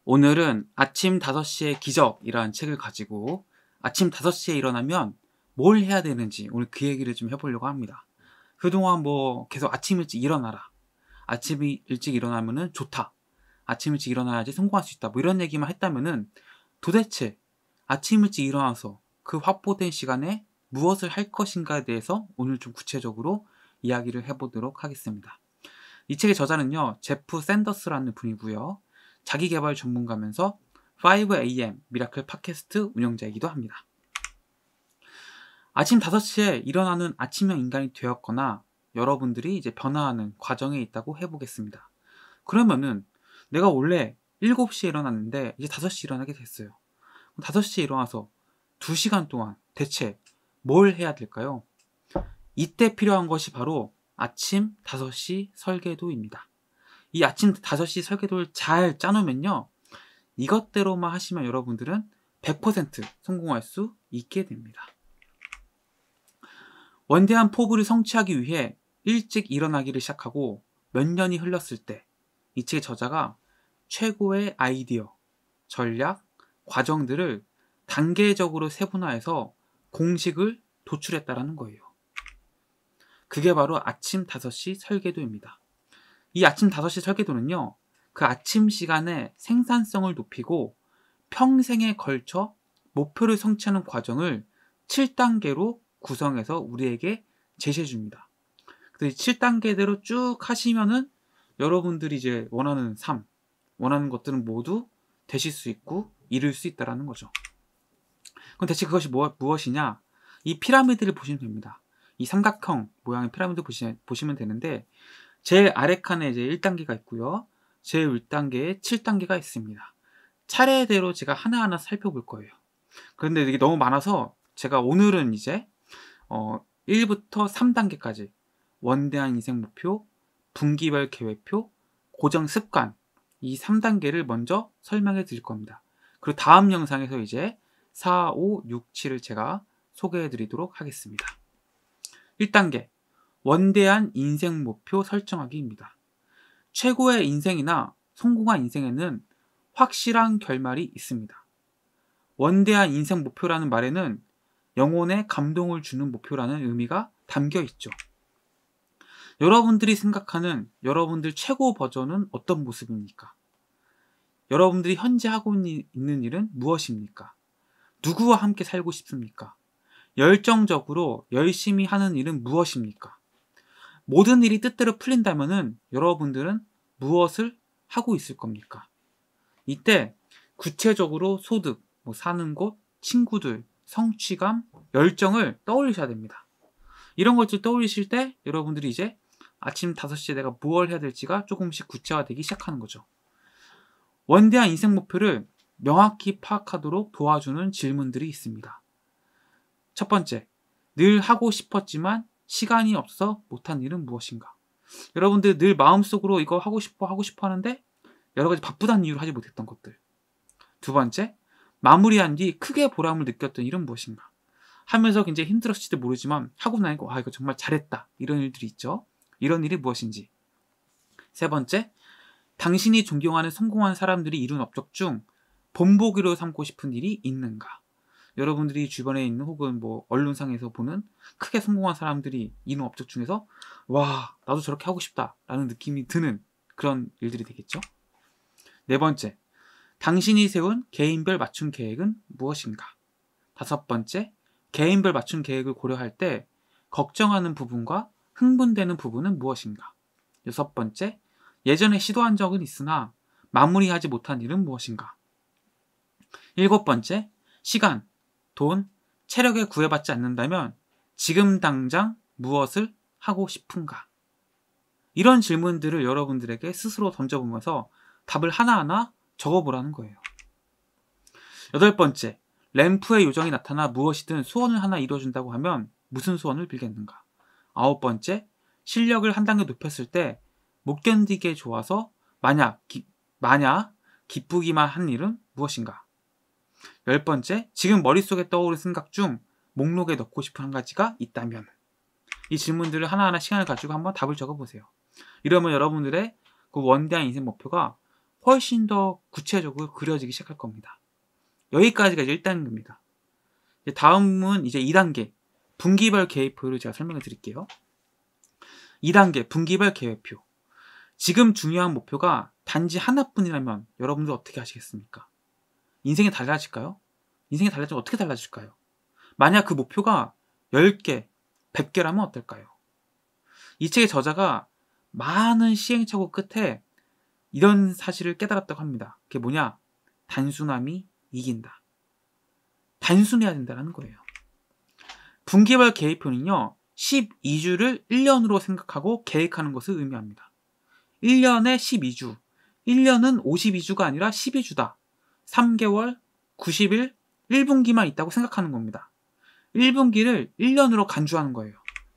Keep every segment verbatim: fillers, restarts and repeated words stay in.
오늘은 아침 다섯 시의 기적이라는 책을 가지고 아침 다섯 시에 일어나면 뭘 해야 되는지 오늘 그 얘기를 좀 해보려고 합니다. 그동안 뭐 계속 아침 일찍 일어나라. 아침 일찍 일어나면은 좋다. 아침 일찍 일어나야지 성공할 수 있다. 뭐 이런 얘기만 했다면은 도대체 아침 일찍 일어나서 그 확보된 시간에 무엇을 할 것인가에 대해서 오늘 좀 구체적으로 이야기를 해보도록 하겠습니다. 이 책의 저자는요, 제프 샌더스라는 분이고요. 자기개발 전문가면서 파이브 에이엠 미라클 팟캐스트 운영자이기도 합니다. 아침 다섯 시에 일어나는 아침형 인간이 되었거나 여러분들이 이제 변화하는 과정에 있다고 해보겠습니다. 그러면은 내가 원래 일곱 시에 일어났는데 이제 다섯 시에 일어나게 됐어요. 다섯 시에 일어나서 두 시간 동안 대체 뭘 해야 될까요? 이때 필요한 것이 바로 아침 다섯 시 설계도입니다. 이 아침 다섯 시 설계도를 잘 짜놓으면요, 이것대로만 하시면 여러분들은 백 퍼센트 성공할 수 있게 됩니다. 원대한 포부를 성취하기 위해 일찍 일어나기를 시작하고 몇 년이 흘렀을 때 이 책의 저자가 최고의 아이디어, 전략, 과정들을 단계적으로 세분화해서 공식을 도출했다라는 거예요. 그게 바로 아침 다섯 시 설계도입니다. 이 아침 다섯 시 설계도는요, 그 아침 시간에 생산성을 높이고 평생에 걸쳐 목표를 성취하는 과정을 칠 단계로 구성해서 우리에게 제시해 줍니다. 그래서 이 칠 단계대로 쭉 하시면은 여러분들이 이제 원하는 삶, 원하는 것들은 모두 되실 수 있고 이룰 수 있다라는 거죠. 그럼 대체 그것이 뭐, 무엇이냐? 이 피라미드를 보시면 됩니다. 이 삼각형 모양의 피라미드 보시, 보시면 되는데 제일 아래 칸에 이제 일 단계가 있고요. 제일 윗 단계에 칠 단계가 있습니다. 차례대로 제가 하나하나 살펴볼 거예요. 그런데 이게 너무 많아서 제가 오늘은 이제 어, 일부터 삼 단계까지 원대한 인생 목표, 분기별 계획표, 고정 습관, 이 삼 단계를 먼저 설명해 드릴 겁니다. 그리고 다음 영상에서 이제 사, 오, 육, 칠을 제가 소개해 드리도록 하겠습니다. 일 단계, 원대한 인생 목표 설정하기입니다. 최고의 인생이나 성공한 인생에는 확실한 결말이 있습니다. 원대한 인생 목표라는 말에는 영혼에 감동을 주는 목표라는 의미가 담겨 있죠. 여러분들이 생각하는 여러분들 최고 버전은 어떤 모습입니까? 여러분들이 현재 하고 있는 일은 무엇입니까? 누구와 함께 살고 싶습니까? 열정적으로 열심히 하는 일은 무엇입니까? 모든 일이 뜻대로 풀린다면은 여러분들은 무엇을 하고 있을 겁니까? 이때 구체적으로 소득, 뭐 사는 곳, 친구들, 성취감, 열정을 떠올리셔야 됩니다. 이런 것들 떠올리실 때 여러분들이 이제 아침 다섯 시에 내가 무엇을 해야 될지가 조금씩 구체화되기 시작하는 거죠. 원대한 인생 목표를 명확히 파악하도록 도와주는 질문들이 있습니다. 첫 번째, 늘 하고 싶었지만 시간이 없어 못한 일은 무엇인가? 여러분들 늘 마음속으로 이거 하고 싶어 하고 싶어 하는데 여러 가지 바쁘다는 이유로 하지 못했던 것들. 두 번째, 마무리한 뒤 크게 보람을 느꼈던 일은 무엇인가? 하면서 굉장히 힘들었을지도 모르지만 하고 나니까 아 이거 정말 잘했다 이런 일들이 있죠. 이런 일이 무엇인지. 세 번째, 당신이 존경하는 성공한 사람들이 이룬 업적 중 본보기로 삼고 싶은 일이 있는가? 여러분들이 주변에 있는 혹은 뭐 언론상에서 보는 크게 성공한 사람들이 이룬 업적 중에서 와 나도 저렇게 하고 싶다 라는 느낌이 드는 그런 일들이 되겠죠. 네 번째, 당신이 세운 개인별 맞춤 계획은 무엇인가? 다섯 번째, 개인별 맞춤 계획을 고려할 때 걱정하는 부분과 흥분되는 부분은 무엇인가? 여섯 번째, 예전에 시도한 적은 있으나 마무리하지 못한 일은 무엇인가? 일곱 번째, 시간, 돈, 체력에 구애받지 않는다면 지금 당장 무엇을 하고 싶은가? 이런 질문들을 여러분들에게 스스로 던져보면서 답을 하나하나 적어보라는 거예요. 여덟 번째, 램프의 요정이 나타나 무엇이든 소원을 하나 이뤄준다고 하면 무슨 소원을 빌겠는가? 아홉 번째, 실력을 한 단계 높였을 때 못 견디게 좋아서 만약, 기, 만약 기쁘기만 한 일은 무엇인가? 열 번째, 지금 머릿속에 떠오르는 생각 중 목록에 넣고 싶은 한 가지가 있다면. 이 질문들을 하나하나 시간을 가지고 한번 답을 적어보세요. 이러면 여러분들의 그 원대한 인생 목표가 훨씬 더 구체적으로 그려지기 시작할 겁니다. 여기까지가 이제 일 단계입니다. 다음은 이제 이 단계 분기별 계획표를 제가 설명해 드릴게요. 이 단계 분기별 계획표. 지금 중요한 목표가 단지 하나뿐이라면 여러분들 어떻게 하시겠습니까? 인생이 달라질까요? 인생이 달라지면 어떻게 달라질까요? 만약 그 목표가 열 개, 백 개라면 어떨까요? 이 책의 저자가 많은 시행착오 끝에 이런 사실을 깨달았다고 합니다. 그게 뭐냐? 단순함이 이긴다. 단순해야 된다는 거예요. 분기별 계획표는요, 십이 주를 일 년으로 생각하고 계획하는 것을 의미합니다. 일 년에 십이 주, 일 년은 오십이 주가 아니라 십이 주다. 삼 개월, 구십 일, 일 분기만 있다고 생각하는 겁니다. 일 분기를 일 년으로 간주하는 거예요.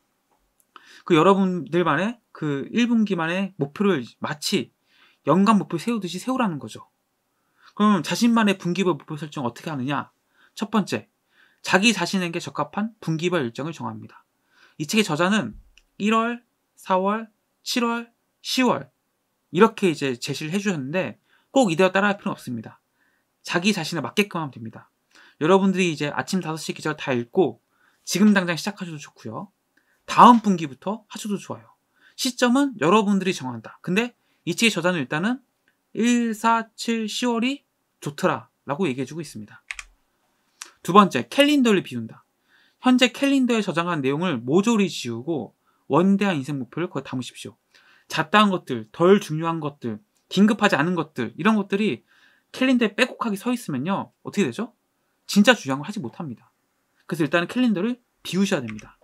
그 여러분들만의 그 일 분기만의 목표를 마치 연간 목표 세우듯이 세우라는 거죠. 그럼 자신만의 분기별 목표 설정 어떻게 하느냐? 첫 번째, 자기 자신에게 적합한 분기별 일정을 정합니다. 이 책의 저자는 일월, 사월, 칠월, 시월 이렇게 이제 제시를 해주셨는데 꼭 이대로 따라할 필요는 없습니다. 자기 자신에 맞게끔 하면 됩니다. 여러분들이 이제 아침 다섯 시 기절 다 읽고 지금 당장 시작하셔도 좋고요. 다음 분기부터 하셔도 좋아요. 시점은 여러분들이 정한다. 근데 이 책의 저자는 일단은 일, 사, 칠, 시월이 좋더라 라고 얘기해주고 있습니다. 두 번째, 캘린더를 비운다. 현재 캘린더에 저장한 내용을 모조리 지우고 원대한 인생 목표를 거기에 담으십시오. 잡다한 것들, 덜 중요한 것들, 긴급하지 않은 것들 이런 것들이 캘린더에 빼곡하게 서 있으면요 어떻게 되죠? 진짜 중요한 걸 하지 못합니다. 그래서 일단은 캘린더를 비우셔야 됩니다.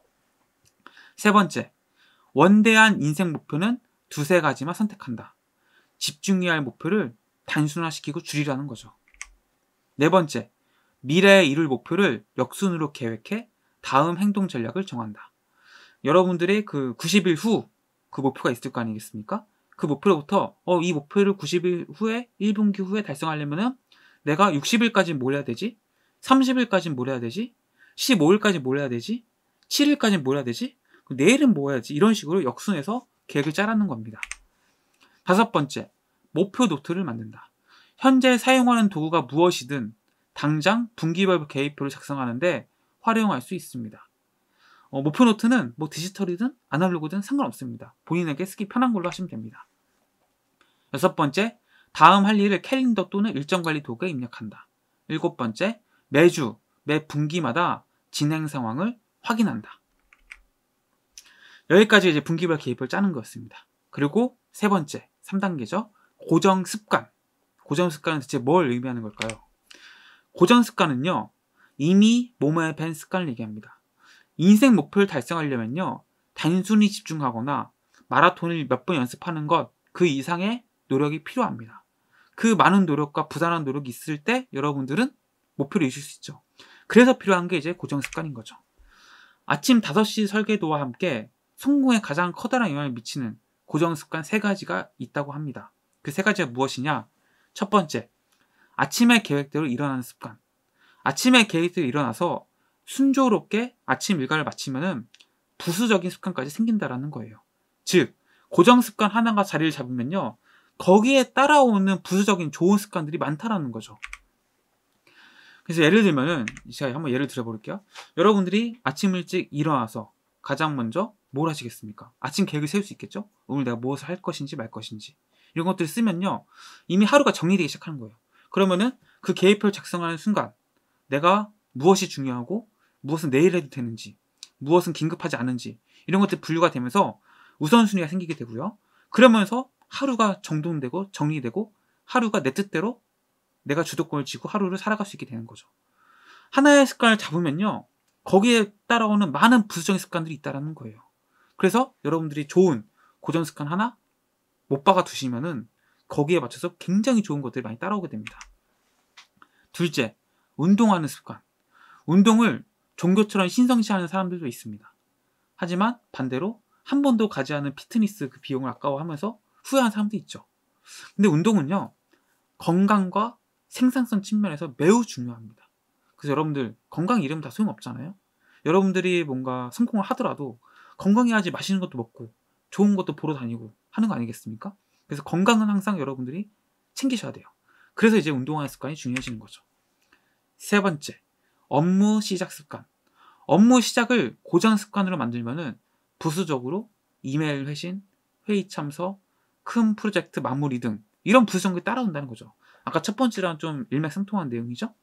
세 번째, 원대한 인생 목표는 두세 가지만 선택한다. 집중해야 할 목표를 단순화시키고 줄이라는 거죠. 네 번째, 미래에 이룰 목표를 역순으로 계획해 다음 행동 전략을 정한다. 여러분들의 그 구십 일 후 그 목표가 있을 거 아니겠습니까? 그 목표로부터 어, 이 목표를 구십 일 후에 일 분기 후에 달성하려면은 내가 육십 일까지 뭘 해야 되지? 삼십 일까지 뭘 해야 되지? 십오 일까지 뭘 해야 되지? 칠 일까지 뭘 해야 되지? 내일은 뭐 해야지? 이런 식으로 역순해서 계획을 짜라는 겁니다. 다섯 번째, 목표 노트를 만든다. 현재 사용하는 도구가 무엇이든 당장 분기별 계획표를 작성하는데 활용할 수 있습니다. 어, 목표 노트는 뭐 디지털이든 아날로그든 상관없습니다. 본인에게 쓰기 편한 걸로 하시면 됩니다. 여섯 번째, 다음 할 일을 캘린더 또는 일정 관리 도구에 입력한다. 일곱 번째, 매주, 매 분기마다 진행 상황을 확인한다. 여기까지 이제 분기별 계획표를 짜는 거였습니다. 그리고 세 번째, 삼 단계죠. 고정 습관. 고정 습관은 대체 뭘 의미하는 걸까요? 고정 습관은요, 이미 몸에 밴 습관을 얘기합니다. 인생 목표를 달성하려면요, 단순히 집중하거나 마라톤을 몇 번 연습하는 것, 그 이상의 노력이 필요합니다. 그 많은 노력과 부단한 노력이 있을 때 여러분들은 목표를 이루실 수 있죠. 그래서 필요한 게 이제 고정 습관인 거죠. 아침 다섯 시 설계도와 함께 성공에 가장 커다란 영향을 미치는 고정 습관 세 가지가 있다고 합니다. 그 세 가지가 무엇이냐? 첫 번째, 아침에 계획대로 일어나는 습관. 아침에 계획대로 일어나서 순조롭게 아침 일과를 마치면은 부수적인 습관까지 생긴다라는 거예요. 즉, 고정 습관 하나가 자리를 잡으면요, 거기에 따라오는 부수적인 좋은 습관들이 많다라는 거죠. 그래서 예를 들면은 제가 한번 예를 들어볼게요. 여러분들이 아침 일찍 일어나서 가장 먼저 뭘 하시겠습니까? 아침 계획을 세울 수 있겠죠? 오늘 내가 무엇을 할 것인지 말 것인지 이런 것들을 쓰면요, 이미 하루가 정리되기 시작하는 거예요. 그러면은 그 계획표를 작성하는 순간 내가 무엇이 중요하고 무엇은 내일 해도 되는지, 무엇은 긴급하지 않은지 이런 것들이 분류가 되면서 우선순위가 생기게 되고요. 그러면서 하루가 정돈되고 정리되고 하루가 내 뜻대로 내가 주도권을 쥐고 하루를 살아갈 수 있게 되는 거죠. 하나의 습관을 잡으면요, 거기에 따라오는 많은 부수적인 습관들이 있다는 거예요. 그래서 여러분들이 좋은 고정 습관 하나 못 박아 두시면은 거기에 맞춰서 굉장히 좋은 것들이 많이 따라오게 됩니다. 둘째, 운동하는 습관. 운동을 종교처럼 신성시하는 사람들도 있습니다. 하지만 반대로 한 번도 가지 않은 피트니스 그 비용을 아까워하면서 후회하는 사람도 있죠. 근데 운동은요, 건강과 생산성 측면에서 매우 중요합니다. 그래서 여러분들 건강 잃으면 다 소용없잖아요. 여러분들이 뭔가 성공을 하더라도 건강해야지 맛있는 것도 먹고 좋은 것도 보러 다니고 하는 거 아니겠습니까? 그래서 건강은 항상 여러분들이 챙기셔야 돼요. 그래서 이제 운동하는 습관이 중요해지는 거죠. 세 번째, 업무 시작 습관. 업무 시작을 고정 습관으로 만들면은 부수적으로 이메일 회신, 회의 참석, 큰 프로젝트 마무리 등 이런 부수적인 게 따라온다는 거죠. 아까 첫 번째랑 좀 일맥상통한 내용이죠.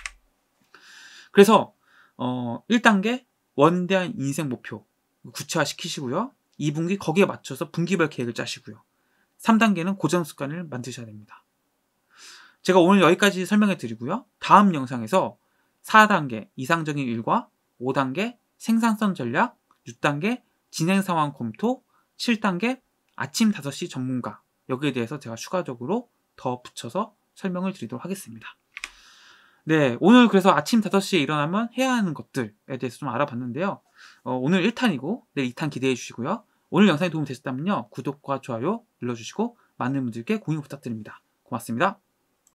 그래서 어, 일 단계 원대한 인생 목표 구체화시키시고요. 이 분기 거기에 맞춰서 분기별 계획을 짜시고요. 삼 단계는 고정 습관을 만드셔야 됩니다. 제가 오늘 여기까지 설명해 드리고요. 다음 영상에서 사 단계 이상적인 일과 오 단계 생산성 전략, 육 단계 진행 상황 검토, 칠 단계 아침 다섯 시 전문가, 여기에 대해서 제가 추가적으로 더 붙여서 설명을 드리도록 하겠습니다. 네, 오늘 그래서 아침 다섯 시에 일어나면 해야 하는 것들에 대해서 좀 알아봤는데요. 어, 오늘 일 탄이고 내일 이 탄 기대해 주시고요. 오늘 영상이 도움이 되셨다면요, 구독과 좋아요 눌러주시고 많은 분들께 공유 부탁드립니다. 고맙습니다.